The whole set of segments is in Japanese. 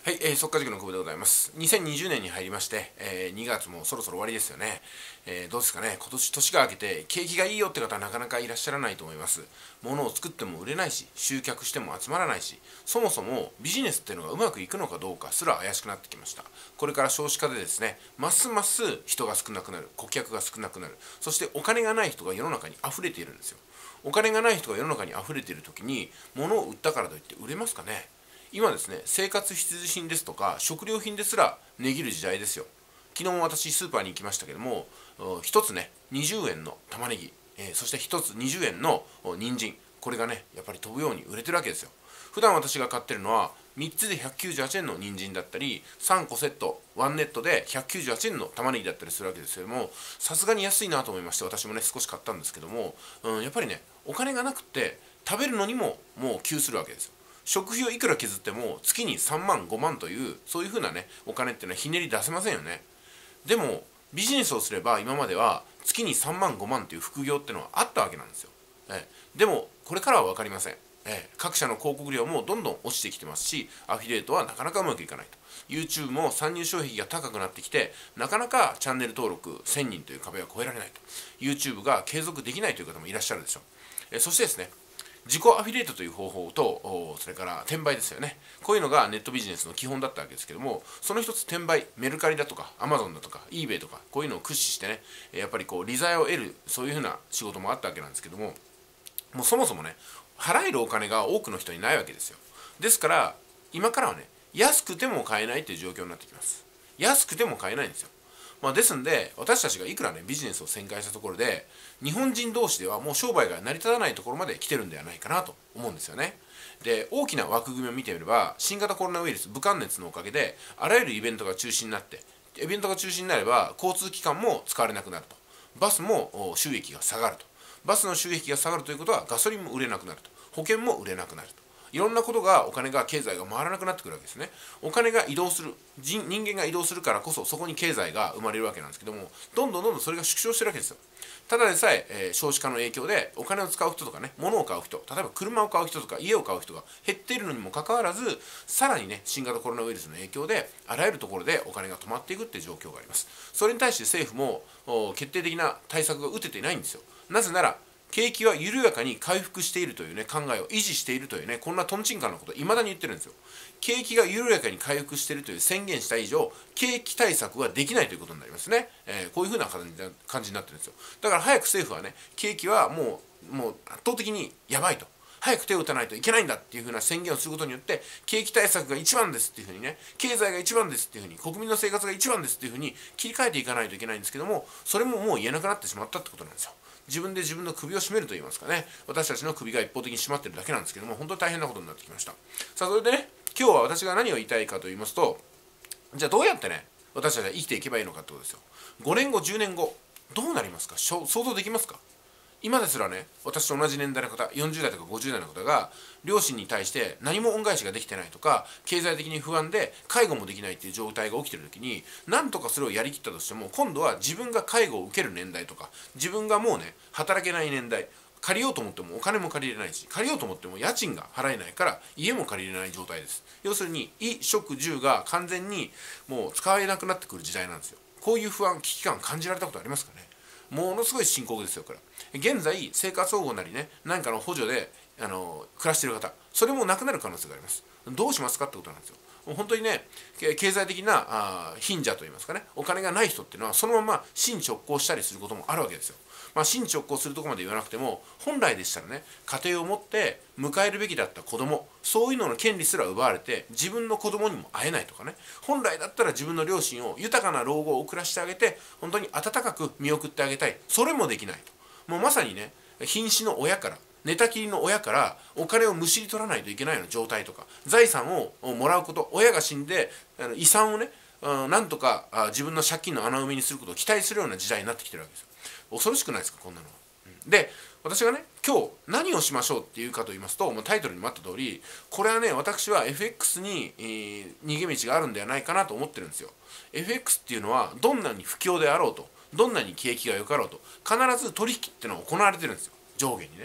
はい、速稼塾の久保でございます。2020年に入りまして、2月もそろそろ終わりですよね。どうですかね、今年年が明けて景気がいいよって方はなかなかいらっしゃらないと思います。物を作っても売れないし、集客しても集まらないし、そもそもビジネスっていうのがうまくいくのかどうかすら怪しくなってきました。これから少子化でですね、ますます人が少なくなる、顧客が少なくなる、そしてお金がない人が世の中に溢れているんですよ。お金がない人が世の中に溢れている時に、物を売ったからといって売れますかね。今ですね、生活必需品ですとか食料品ですら値切る時代ですよ。昨日も私スーパーに行きましたけども、一つね20円の玉ねぎ、そして一つ20円の人参、これがねやっぱり飛ぶように売れてるわけですよ。普段私が買ってるのは3つで198円の人参だったり、3個セットワンネットで198円の玉ねぎだったりするわけですけども、さすがに安いなと思いまして私もね少し買ったんですけども、やっぱりねお金がなくって食べるのにももう窮するわけですよ。食費をいくら削っても月に3万5万というそういう風なねお金っていうのはひねり出せませんよね。でもビジネスをすれば今までは月に3万5万という副業っていうのはあったわけなんですよ。でもこれからは分かりません。各社の広告料もどんどん落ちてきてますし、アフィリエイトはなかなかうまくいかないと。 YouTube も参入障壁が高くなってきて、なかなかチャンネル登録1000人という壁は越えられないと。 YouTube が継続できないという方もいらっしゃるでしょう。そしてですね、自己アフィリエイトという方法と、それから転売ですよね。こういうのがネットビジネスの基本だったわけですけども、その一つ転売、メルカリだとかアマゾンだとか eBay とかこういうのを駆使してね、やっぱりこう利材を得る、そういうふうな仕事もあったわけなんですけども、もうそもそもね払えるお金が多くの人にないわけですよ。ですから今からはね安くても買えないという状況になってきます。安くても買えないんですよ。ですんで私たちがいくらねビジネスを展開したところで、日本人同士ではもう商売が成り立たないところまで来てるんではないかなと思うんですよね。で、大きな枠組みを見てみれば、新型コロナウイルス武漢熱のおかげであらゆるイベントが中止になって、イベントが中止になれば交通機関も使われなくなると、バスも収益が下がると、バスの収益が下がるということはガソリンも売れなくなると、保険も売れなくなると、いろんなことが、お金が、経済が回らなくなってくるわけですね。お金が移動する、人間が移動するからこそそこに経済が生まれるわけなんですけども、どんどんそれが縮小してるわけですよ。ただでさえ少子化の影響でお金を使う人とかね、物を買う人、例えば車を買う人とか家を買う人が減っているのにもかかわらず、さらにね新型コロナウイルスの影響であらゆるところでお金が止まっていくっていう状況があります。それに対して政府も決定的な対策が打てていないんですよ。なぜなら景気は緩やかに回復しているというね考えを維持しているというね、こんなトンチンカンなことを未だに言ってるんですよ。景気が緩やかに回復しているという宣言した以上、景気対策はできないということになりますね。こういうふうな感じになってるんですよ。だから早く政府はね、景気はもう圧倒的にやばいと、早く手を打たないといけないんだっていう風な宣言をすることによって、景気対策が一番ですっていう風にね、経済が一番ですっていう風に、国民の生活が一番ですっていう風に切り替えていかないといけないんですけども、それももう言えなくなってしまったってことなんですよ。自分で自分の首を絞めると言いますかね、私たちの首が一方的に締まってるだけなんですけども、本当に大変なことになってきました。さあ、それでね、今日は私が何を言いたいかと言いますと、じゃあどうやってね私たちは生きていけばいいのかってことですよ。5年後10年後どうなりますか、想像できますか。今ですらね、私と同じ年代の方、40代とか50代の方が両親に対して何も恩返しができてないとか、経済的に不安で介護もできないっていう状態が起きてる時に、何とかそれをやりきったとしても、今度は自分が介護を受ける年代とか、自分がもうね働けない年代、借りようと思ってもお金も借りれないし、借りようと思っても家賃が払えないから家も借りれない状態です。要するに衣食住が完全にもう使えなくなってくる時代なんですよ。こういう不安、危機感感じられたことありますかね。ものすごい深刻ですよ、これ。現在、生活保護なりね、何かの補助で暮らしている方、それもなくなる可能性があります。どうしますかってことなんですよ。本当にね、経済的な貧者といいますかね、お金がない人っていうのは、そのまま真直行したりすることもあるわけですよ。真直行するところまで言わなくても、本来でしたらね、家庭を持って迎えるべきだった子供、そういうのの権利すら奪われて、自分の子供にも会えないとかね、本来だったら自分の両親を豊かな老後を送らせてあげて、本当に温かく見送ってあげたい。それもできないと。もうまさにね、瀕死の親から、寝たきりの親からお金をむしり取らないといけないような状態とか、財産をもらうこと、親が死んで遺産をね、なんとか自分の借金の穴埋めにすることを期待するような時代になってきてるわけですよ。恐ろしくないですか、こんなのは。で、私がね、今日何をしましょうっていうかと言いますと、もうタイトルにもあった通り、これはね、私は FX に、逃げ道があるんではないかなと思ってるんですよ。FX っていうのは、どんなに不況であろうと、どんなに景気が良かろうと、必ず取引っていうのは行われてるんですよ、上下にね。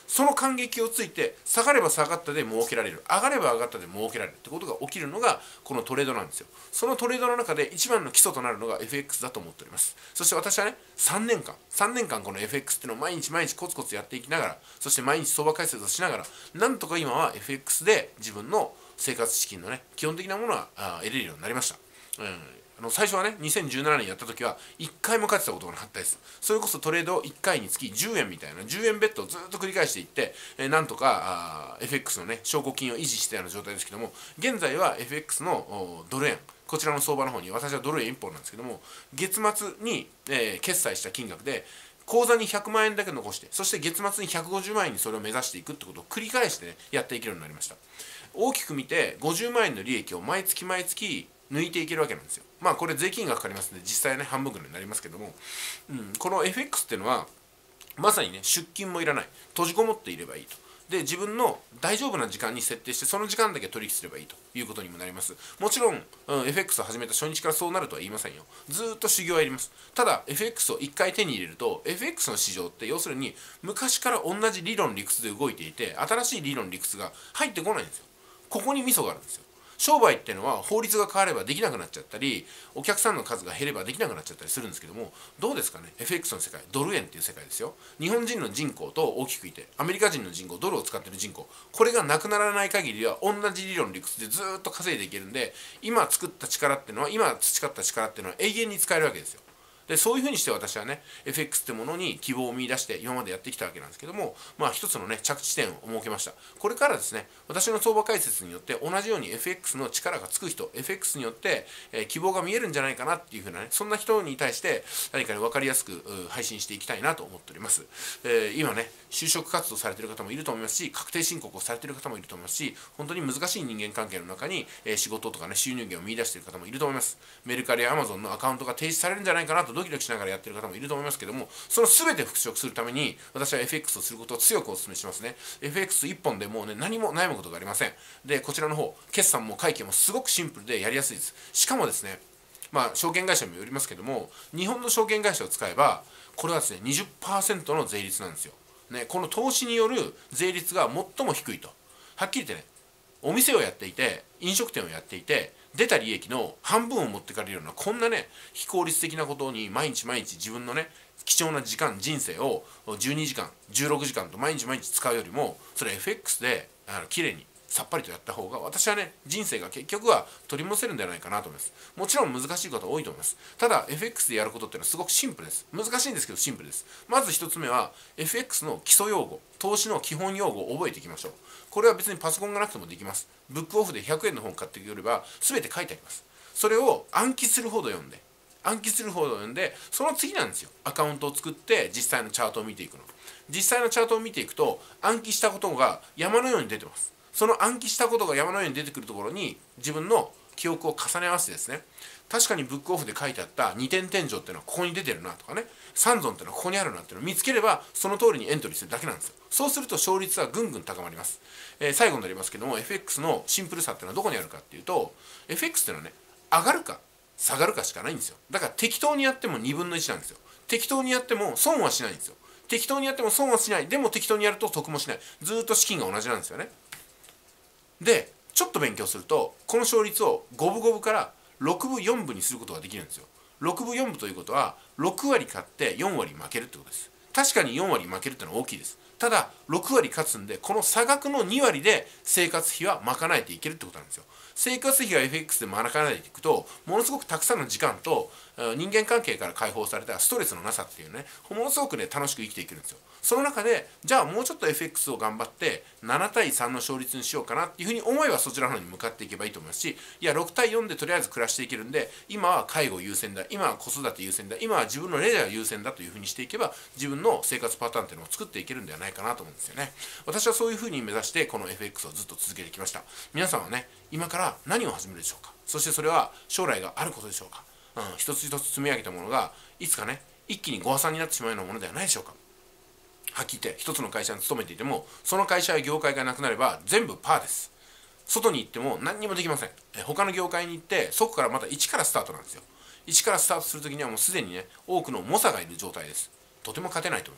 その感激をついて下がれば下がったで儲けられる、上がれば上がったで儲けられるってことが起きるのがこのトレードなんですよ。そのトレードの中で一番の基礎となるのが FX だと思っております。そして私はね、3年間この FX っていうのを毎日コツコツやっていきながら、そして毎日相場解説をしながら、なんとか今は FX で自分の生活資金のね、基本的なものは得れるようになりました。最初はね、2017年やった時は1回も勝てたことがなかったです。それこそトレードを1回につき10円みたいな10円ベッドをずっと繰り返していって、なんとかFX のね、証拠金を維持したような状態ですけども、現在は FX のドル円、こちらの相場の方に、私はドル円1本なんですけども、月末に、決済した金額で口座に100万円だけ残して、そして月末に150万円にそれを目指していくってことを繰り返してね、やっていけるようになりました。大きく見て50万円の利益を毎月抜いていけるわけなんですよ。まあこれ税金がかかりますので実際はね半分ぐらいになりますけども、この FX っていうのはまさにね出勤もいらない、閉じこもっていればいいと。で自分の大丈夫な時間に設定してその時間だけ取引すればいいということにもなります。もちろん、FX を始めた初日からそうなるとは言いませんよ。ずーっと修行はいります。ただ FX を1回手に入れると FX の市場って要するに昔から同じ理論理屈で動いていて新しい理論理屈が入ってこないんですよ。ここにミソがあるんですよ。商売っていうのは法律が変わればできなくなっちゃったり、お客さんの数が減ればできなくなっちゃったりするんですけども、どうですかね、 FX の世界、ドル円っていう世界ですよ。日本人の人口と大きくいてアメリカ人の人口、ドルを使っている人口、これがなくならない限りは同じ理論理屈でずっと稼いでいけるんで、今作った力っていうのは、今培った力っていうのは永遠に使えるわけですよ。でそういうふうにして私はね FX ってものに希望を見出して今までやってきたわけなんですけども、まあ一つのね着地点を設けました。これからですね、私の相場解説によって同じように FX の力がつく人、 FX によって、希望が見えるんじゃないかなっていうふうなね、そんな人に対して何かに分かりやすく配信していきたいなと思っております。今ね就職活動されている方もいると思いますし、確定申告をされている方もいると思いますし、本当に難しい人間関係の中に、仕事とかね収入源を見出している方もいると思います。メルカリやアマゾンのアカウントが停止されるんじゃないかなとドキドキしながらやっている方もいると思いますけども、その全て復職するために私は FX をすることを強くお勧めしますね。 FX1 本でもうね何も悩むことがありません。でこちらの方決算も会計もすごくシンプルでやりやすいです。しかもですね、まあ証券会社にもよりますけども、日本の証券会社を使えばこれはですね 20% の税率なんですよ、ね、この投資による税率が最も低いと。はっきり言ってね、お店をやっていて飲食店をやっていて出た利益の半分を持ってかれるようなこんなね非効率的なことに毎日自分のね貴重な時間人生を12時間16時間と毎日使うよりも、それ FX で綺麗にさっぱりとやった方が私はね人生が結局は取り戻せるんじゃないかなと思います。もちろん難しいことは多いと思います。ただ FX でやることっていうのはすごくシンプルです。難しいんですけどシンプルです。まず一つ目は FX の基礎用語、投資の基本用語を覚えていきましょう。これは別にパソコンがなくてもできます。ブックオフで100円の本買ってくれば全て書いてあります。それを暗記するほど読んでその次なんですよ、アカウントを作って実際のチャートを見ていくの。実際のチャートを見ていくと暗記したことが山のように出てます。その暗記したことが山のように出てくるところに自分の記憶を重ね合わせてですね、確かにブックオフで書いてあった2点天井っていうのはここに出てるなとかね、三尊っていうのはここにあるなっていうのを見つければその通りにエントリーするだけなんですよ。そうすると勝率はぐんぐん高まります。最後になりますけども FX のシンプルさっていうのはどこにあるかっていうと、 FX っていうのはね上がるか下がるかしかないんですよ。だから適当にやっても2分の1なんですよ。適当にやっても損はしないんですよ。適当にやっても損はしない。でも適当にやると得もしない。ずっと資金が同じなんですよね。でちょっと勉強するとこの勝率を5分5分から6分4分にすることができるんですよ。6分4分ということは6割勝って4割負けるってことです。確かに4割負けるってのは大きいです。ただ6割勝つんでこの差額の2割で生活費は賄えていけるってことなんですよ。生活費が FX で賄えていくとものすごくたくさんの時間と人間関係から解放されたストレスのなさっていうね、ものすごくね楽しく生きていけるんですよ。その中でじゃあもうちょっと FX を頑張って7対3の勝率にしようかなっていうふうに思えばそちらの方に向かっていけばいいと思いますし、いや6対4でとりあえず暮らしていけるんで今は介護優先だ、今は子育て優先だ、今は自分のレジャー優先だというふうにしていけば自分の生活パターンっていうのを作っていけるんではないかなと思うんですよね。私はそういうふうに目指してこの FX をずっと続けてきました。皆さんはね今から何を始めるでしょうか。そしてそれは将来があることでしょうか。一つ一つ積み上げたものがいつかね一気にご破産になってしまうようなものではないでしょうか。はっきり言って一つの会社に勤めていてもその会社や業界がなくなれば全部パーです。外に行っても何にもできません。他の業界に行ってそこからまた一からスタートなんですよ。一からスタートするときにはもうすでにね多くの猛者がいる状態です。とても勝てないと思います。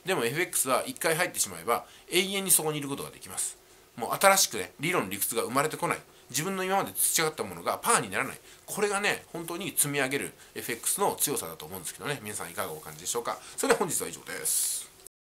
でも FX は1回入ってしまえば永遠にそこにいることができます。もう新しくね、理論理屈が生まれてこない、自分の今まで培ったものがパーにならない、これがね本当に積み上げる FX の強さだと思うんですけどね、皆さんいかがお感じでしょうか。それでは本日は以上です。